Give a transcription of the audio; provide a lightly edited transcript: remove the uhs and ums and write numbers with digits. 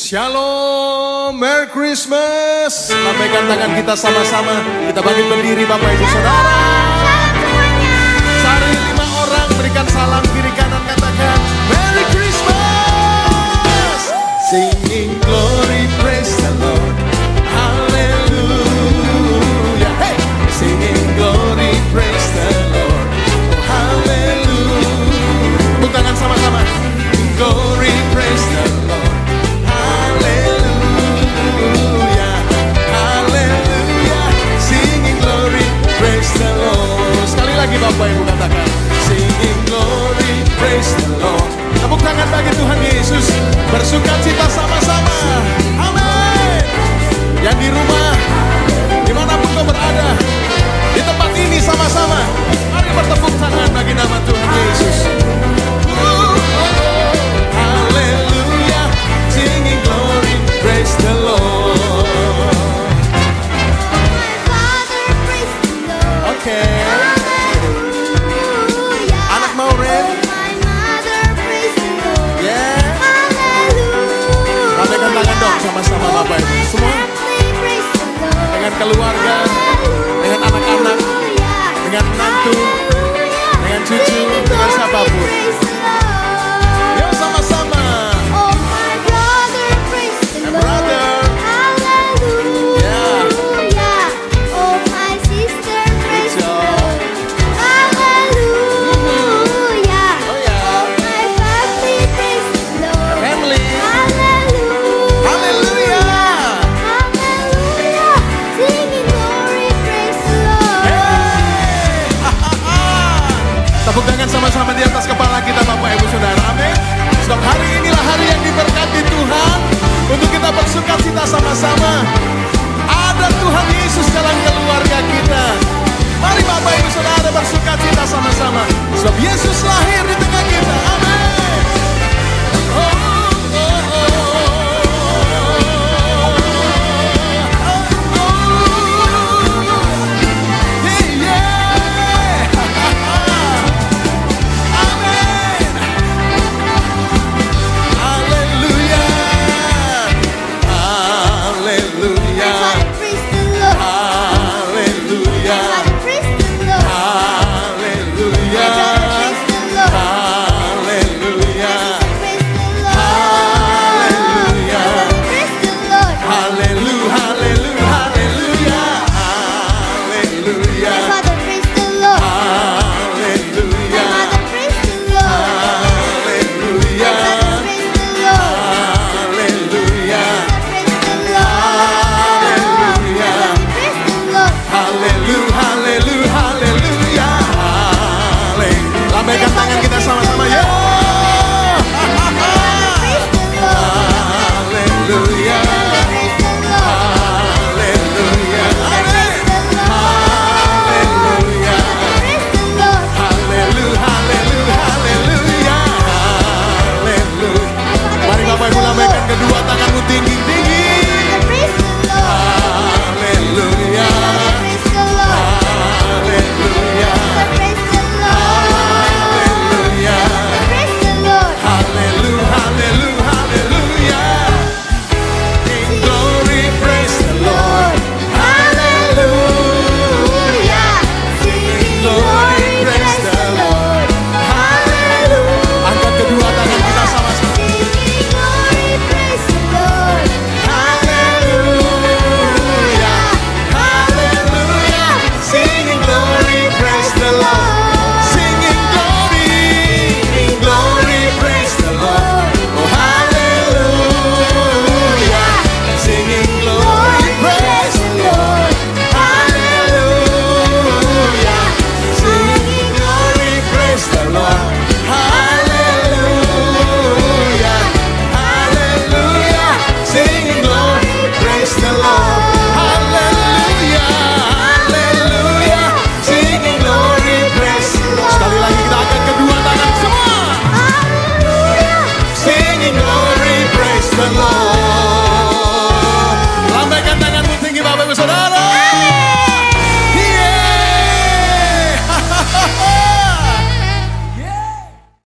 Shalom, Merry Christmas. Lambaikan tangan kita sama-sama. Kita bangkit berdiri Bapak Ibu Saudara. Cari 5 orang, berikan salam kiri kanan, katakan Merry Christmas. Singing glory, praise the Lord. Hallelujah. Hey, singing glory, praise the Lord. Oh, hallelujah. Tepuk tangan sama-sama. Glory, praise the Lord. Hallelujah, hallelujah, singing glory, praise the Lord. Sekali lagi Bapak Ibu katakan, singing glory, praise the Lord. Tepuk tangan bagi Tuhan Yesus, bersuka cita sama-sama. Amin. Yang di rumah, dimanapun kau berada, di tempat ini sama-sama, mari bertepuk tangan bagi nama Tuhan Yesus. Hallelujah, singing glory, praise the Lord. Oke. Anak mau Ren? Yeah. Lambaikan tangan dong sama-sama Bapak Ibu. Semua. Dengan keluarga, dengan anak-anak, dengan menantu, dengan cucu, dengan siapapun. Yuk sama-sama. Tepuk tangan sama-sama di atas kepala kita Bapak Ibu Saudara. Amin. Sebab hari inilah hari yang diberkati Tuhan untuk kita bersuka cita sama-sama. Ada Tuhan Yesus dalam keluarga kita.